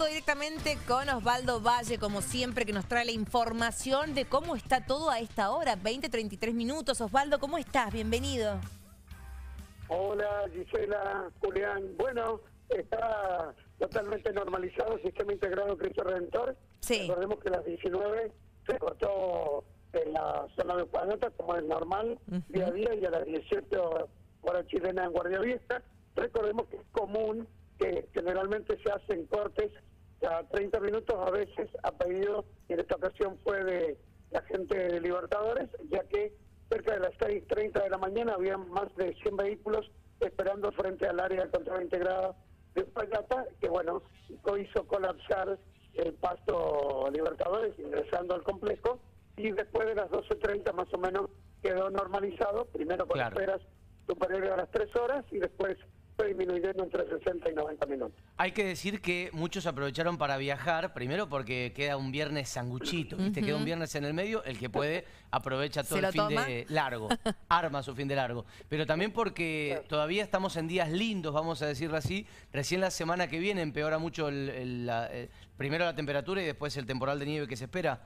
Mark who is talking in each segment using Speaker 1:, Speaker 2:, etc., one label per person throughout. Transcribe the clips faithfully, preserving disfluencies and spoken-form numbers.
Speaker 1: directamente con Osvaldo Valle, como siempre, que nos trae la información de cómo está todo a esta hora, veinte, treinta y tres minutos. Osvaldo, ¿cómo estás? Bienvenido.
Speaker 2: Hola, Gisela, Julián. Bueno, está totalmente normalizado el sistema integrado Cristo Redentor.
Speaker 1: Sí.
Speaker 2: Recordemos que a las diecinueve se cortó en la zona de Uspallata, como es normal, uh-huh. día a día, y a las dieciocho hora chilena en Guardia Vieja. Recordemos que es común que generalmente se hacen cortes a treinta minutos, a veces a pedido, y en esta ocasión fue de la gente de Libertadores, ya que cerca de las seis treinta de la mañana había más de cien vehículos esperando frente al área de control integrada de Uspallata, que bueno, hizo colapsar el paso Libertadores ingresando al complejo, y después de las doce treinta más o menos quedó normalizado, primero con
Speaker 3: claro.
Speaker 2: esperas superiores a las tres horas y después fue disminuyendo entre sesenta y noventa minutos.
Speaker 3: Hay que decir que muchos aprovecharon para viajar, primero porque queda un viernes sanguchito, ¿viste? Uh-huh. Queda un viernes en el medio, el que puede aprovecha todo el fin
Speaker 1: toma?
Speaker 3: de largo, arma su fin de largo. Pero también porque claro. todavía estamos en días lindos, vamos a decirlo así. Recién la semana que viene empeora mucho el, el, la, el, primero la temperatura y después el temporal de nieve que se espera.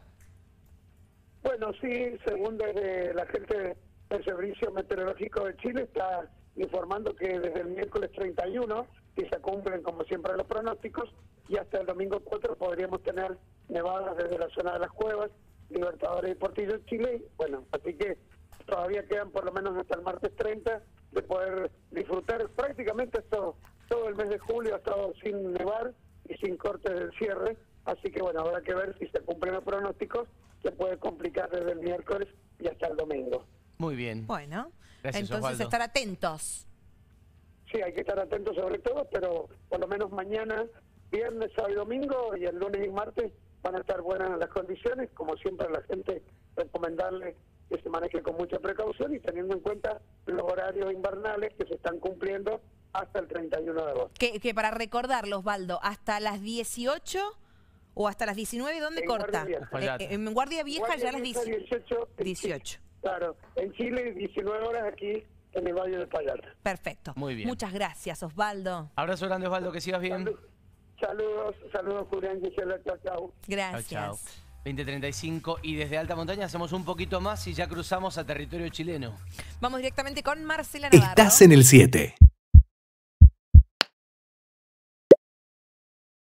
Speaker 2: Bueno, sí, según desde la gente del Servicio Meteorológico de Chile está informando que desde el miércoles treinta y uno, que se cumplen como siempre los pronósticos, y hasta el domingo cuatro podríamos tener nevadas desde la zona de las Cuevas, Libertadores y Portillo, Chile. Bueno, así que todavía quedan por lo menos hasta el martes treinta de poder disfrutar. Prácticamente esto, todo el mes de julio ha estado sin nevar y sin cortes del cierre, así que bueno, habrá que ver si se cumplen los pronósticos, se puede complicar desde el miércoles y hasta el domingo.
Speaker 3: Muy bien.
Speaker 1: Bueno,
Speaker 3: gracias,
Speaker 1: entonces
Speaker 3: Osvaldo.
Speaker 1: Estar atentos.
Speaker 2: Sí, hay que estar atentos sobre todo, pero por lo menos mañana, viernes, sábado y domingo, y el lunes y martes van a estar buenas las condiciones. Como siempre, a la gente recomendarle que se maneje con mucha precaución y teniendo en cuenta los horarios invernales que se están cumpliendo hasta el treinta y uno de agosto.
Speaker 1: Que, que para recordarlo, Osvaldo, hasta las dieciocho o hasta las diecinueve, ¿dónde
Speaker 2: en
Speaker 1: corta?
Speaker 2: Guardia
Speaker 1: Eh, en Guardia Vieja
Speaker 2: Guardia
Speaker 1: ya a las
Speaker 2: dieciocho.
Speaker 1: dieciocho.
Speaker 2: Claro, en Chile diecinueve horas, aquí en el Valle de Uspallata.
Speaker 1: Perfecto.
Speaker 3: Muy bien.
Speaker 1: Muchas gracias, Osvaldo.
Speaker 3: Abrazo grande, Osvaldo, que sigas bien.
Speaker 2: Salud, saludos, saludos, Julián, Gisela, chao, chao.
Speaker 1: Gracias.
Speaker 3: Chao, chao. veinte treinta y cinco y desde alta montaña hacemos un poquito más y ya cruzamos a territorio chileno.
Speaker 1: Vamos directamente con Marcela Navarro.
Speaker 4: Estás en el siete.